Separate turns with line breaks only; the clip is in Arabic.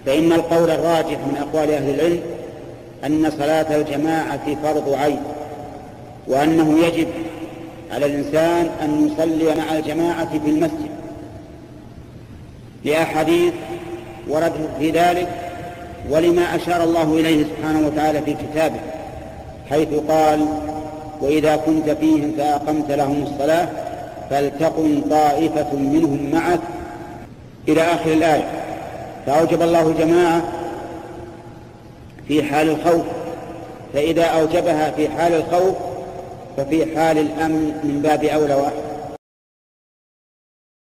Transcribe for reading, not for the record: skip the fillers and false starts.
فإن القول الراجح من أقوال أهل العلم أن صلاة الجماعة فرض عين، وأنه يجب على الإنسان أن يصلي مع الجماعة في المسجد، لأحاديث ورد في ذلك، ولما أشار الله إليه سبحانه وتعالى في كتابه حيث قال: وإذا كنت فيهم فأقمت لهم الصلاة فلتقم طائفة منهم معك، إلى آخر الآية. فأوجب الله الجماعة في حال الخوف، فإذا أوجبها في حال الخوف ففي حال الأمن من باب أولى وأحرى.